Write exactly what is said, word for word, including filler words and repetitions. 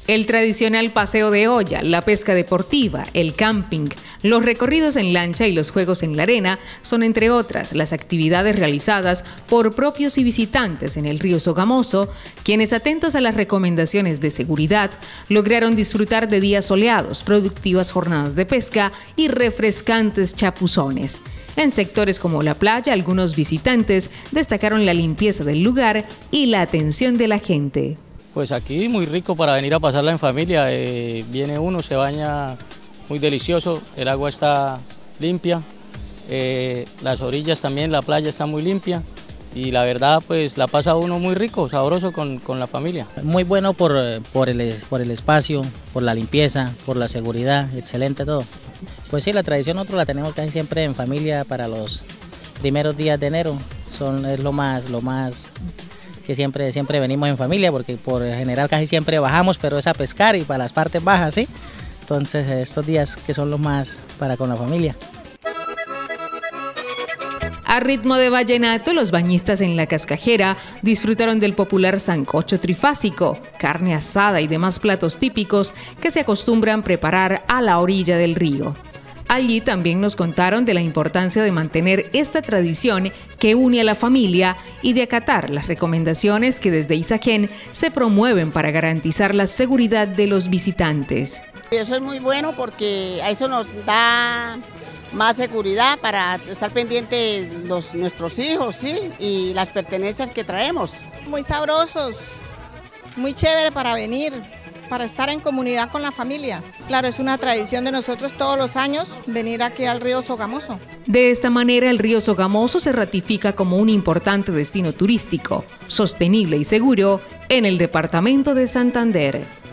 El tradicional paseo de olla, la pesca deportiva, el camping, los recorridos en lancha y los juegos en la arena son, entre otras, las actividades realizadas por propios y visitantes en el río Sogamoso, quienes, atentos a las recomendaciones de seguridad, lograron disfrutar de días soleados, productivas jornadas de pesca y refrescantes chapuzones. En sectores como la playa, algunos visitantes destacaron la limpieza del lugar y la atención de la gente. Pues aquí muy rico para venir a pasarla en familia, eh, viene uno, se baña muy delicioso, el agua está limpia, eh, las orillas también, la playa está muy limpia y la verdad pues la pasa uno muy rico, sabroso con, con la familia. Muy bueno por, por, el, por el espacio, por la limpieza, por la seguridad, excelente todo. Pues sí, la tradición nosotros la tenemos casi siempre en familia para los primeros días de enero, son, es lo más, lo más que siempre, siempre venimos en familia, porque por general casi siempre bajamos, pero es a pescar y para las partes bajas, ¿sí? Entonces estos días que son los más para con la familia. A ritmo de vallenato, los bañistas en la Cascajera disfrutaron del popular sancocho trifásico, carne asada y demás platos típicos que se acostumbran preparar a la orilla del río. Allí también nos contaron de la importancia de mantener esta tradición que une a la familia y de acatar las recomendaciones que desde Isagen se promueven para garantizar la seguridad de los visitantes. Eso es muy bueno porque a eso nos da más seguridad para estar pendientes los, nuestros hijos, ¿sí? Y las pertenencias que traemos. Muy sabrosos, muy chévere para venir, para estar en comunidad con la familia. Claro, es una tradición de nosotros todos los años venir aquí al río Sogamoso. De esta manera, el río Sogamoso se ratifica como un importante destino turístico, sostenible y seguro en el departamento de Santander.